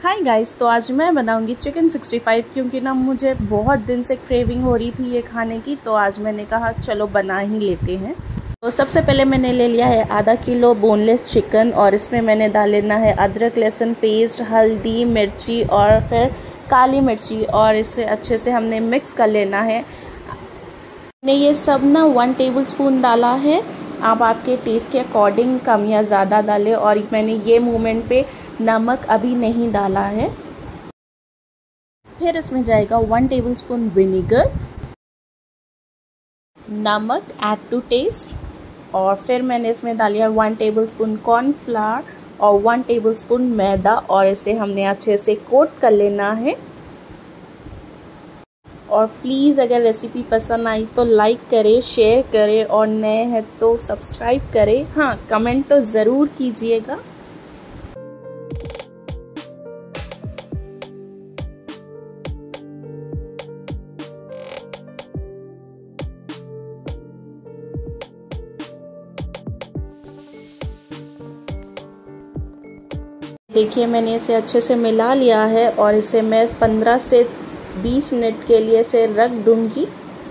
Hi guys, तो आज मैं बनाऊंगी चिकन 65 क्योंकि ना मुझे बहुत दिन से क्रेविंग हो रही थी ये खाने की। तो आज मैंने कहा चलो बना ही लेते हैं। तो सबसे पहले मैंने ले लिया है आधा किलो बोनलेस चिकन और इसमें मैंने डाल लेना है अदरक लहसुन पेस्ट, हल्दी, मिर्ची और फिर काली मिर्ची और इसे अच्छे से हमने मिक्स कर लेना है। मैंने ये सब ना 1 टेबलस्पून डाला है। आप आपके टेस्ट के अकॉर्डिंग कम या ज़्यादा डालें। और मैंने ये मोमेंट पे नमक अभी नहीं डाला है। फिर इसमें जाएगा 1 टेबलस्पून विनेगर, नमक ऐड टू टेस्ट और फिर मैंने इसमें डालिया 1 टेबलस्पून कॉर्नफ्लावर और 1 टेबलस्पून मैदा और इसे हमने अच्छे से कोट कर लेना है। और प्लीज़ अगर रेसिपी पसंद आई तो लाइक करें, शेयर करें और नए हैं तो सब्सक्राइब करें। हाँ, कमेंट तो ज़रूर कीजिएगा। देखिए मैंने इसे अच्छे से मिला लिया है और इसे मैं 15 से 20 मिनट के लिए इसे रख दूंगी।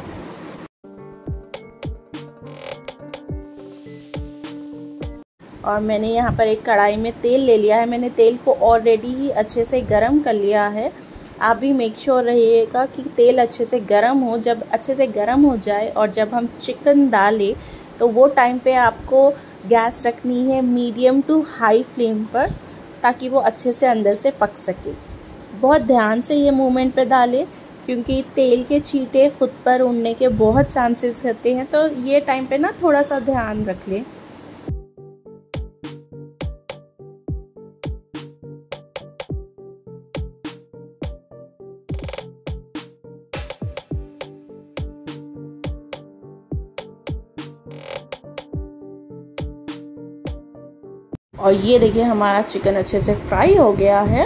और मैंने यहाँ पर एक कढ़ाई में तेल ले लिया है। मैंने तेल को ऑलरेडी ही अच्छे से गरम कर लिया है। आप भी मेक श्योर रहिएगा कि तेल अच्छे से गरम हो। जब अच्छे से गरम हो जाए और जब हम चिकन डालें तो वो टाइम पे आपको गैस रखनी है मीडियम टू हाई फ्लेम पर, ताकि वो अच्छे से अंदर से पक सके। बहुत ध्यान से ये मोमेंट पे डालें क्योंकि तेल के छींटे खुद पर उड़ने के बहुत चांसेस रहते हैं। तो ये टाइम पे ना थोड़ा सा ध्यान रख लें। और ये देखिए हमारा चिकन अच्छे से फ्राई हो गया है।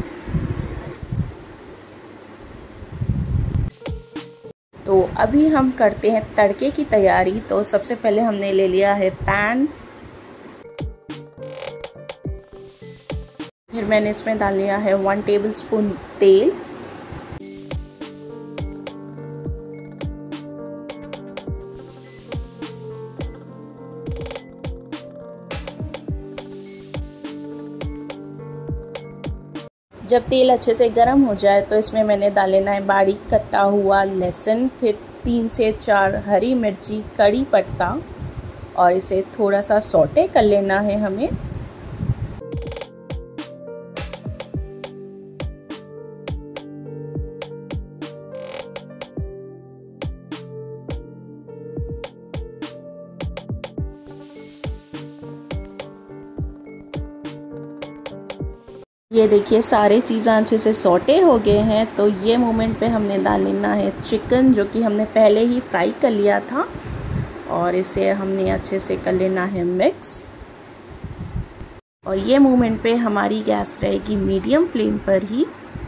तो अभी हम करते हैं तड़के की तैयारी। तो सबसे पहले हमने ले लिया है पैन। फिर मैंने इसमें डाल लिया है 1 टेबलस्पून तेल। जब तेल अच्छे से गर्म हो जाए तो इसमें मैंने डाल लेना है बारीक कटा हुआ लहसुन, फिर 3 से 4 हरी मिर्ची, कड़ी पत्ता और इसे थोड़ा सा सौटे कर लेना है हमें। ये देखिए सारे चीज़ें अच्छे से सौटे हो गए हैं। तो ये मोमेंट पे हमने डाल लेना है चिकन, जो कि हमने पहले ही फ्राई कर लिया था और इसे हमने अच्छे से कर लेना है मिक्स। और ये मोमेंट पे हमारी गैस रहेगी मीडियम फ्लेम पर ही।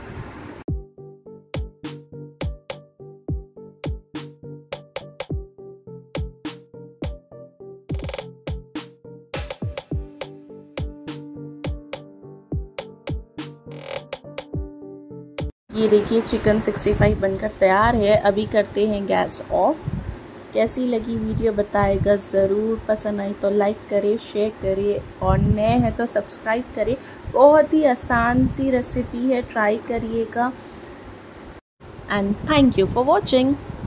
ये देखिए चिकन 65 बनकर तैयार है। अभी करते हैं गैस ऑफ। कैसी लगी वीडियो बताएगा ज़रूर। पसंद आई तो लाइक करें, शेयर करें और नए हैं तो सब्सक्राइब करें। बहुत ही आसान सी रेसिपी है, ट्राई करिएगा। And thank you for watching.